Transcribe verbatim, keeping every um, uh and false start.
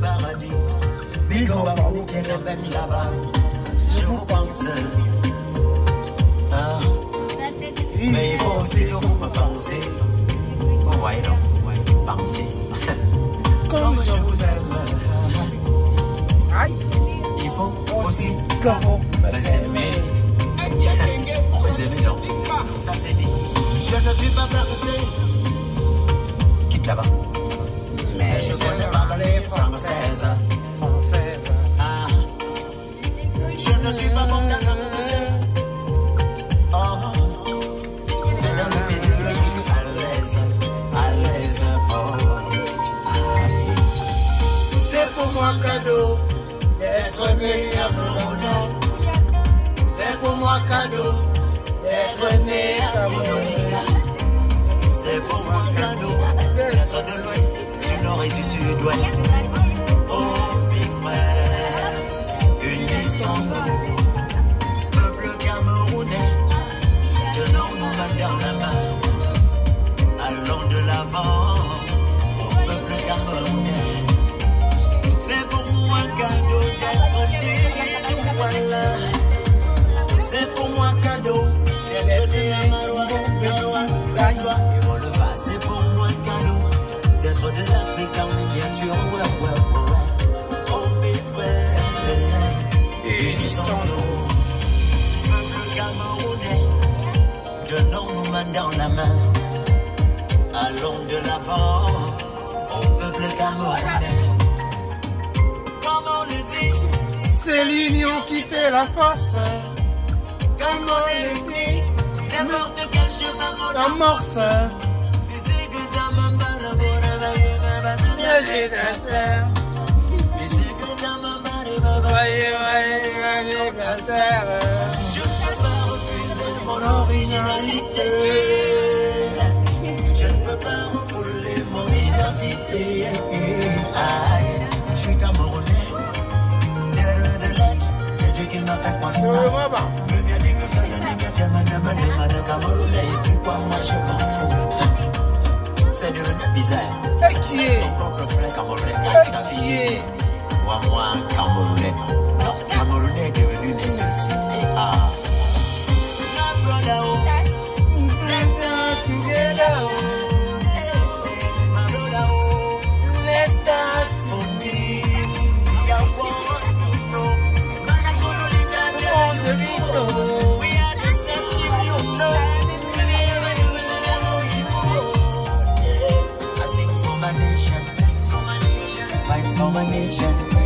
paradis. Big up à vous qui est bien là-bas. Je vous pense. Ah. Mais il faut aussi que vous me pensez. Oh, ouais, non. Pensez. Comme je vous aime. Aïe. Il faut aussi que vous m'aimez. On me aime, non. Ça c'est dit. Je ne suis pas français. Quitte là-bas. Mais je connais parler française. Française. Ah. Je ne suis pas bon dans la oh. Mais dans le milieu, je suis à l'aise. À l'aise. Oh. C'est pour moi cadeau d'être venu à Camerounais. C'est pour moi cadeau d'être né à Camerounais. C'est pour moi cadeau d'être de l'ouest, du nord et du sud-ouest. Oh, mes frères, unissons-nous, peuple camerounais, tenons-nous main dans la main, allons de l'avant, au peuple camerounais. C'est pour moi un cadeau d'être né du Ouaja. C'est pour moi un cadeau d'être né à Maroua, Maroua, Gaïwa et Molova. C'est pour moi un cadeau d'être de l'Afrique en miniature. Ouais, ouais, ouais, ouais. Oh mes frères, unissons-nous, peuple camerounais, donnons-nous main dans la main, allons de l'avant, au peuple camerounais. C'est l'union qui fait la force. Comme on le dit, n'importe quel chemin on amorce. D'ici que ta main barre pour réveiller ma base de la terre. D'ici que ta main barre pour réveiller ma terre. Je ne peux pas refuser mon originalité. Je ne peux pas refouler mon identité. Aïe, je suis Camerounais. C'est Dieu qui m'a fait comme ça. Le mien dit que le mien dit que je me demande de Camerounais. Et puis quoi, moi je m'en fous. C'est devenu bizarre. Et qui est ton propre frère Camerounais? Et qui est vois-moi un Camerounais. Non, Camerounais est devenu Nessus. Et ah. My brother, let's start together. My brother, let's start for peace. We are one to know. We are the same people, no. I sing for my nation, sing for my nation, fight for my nation.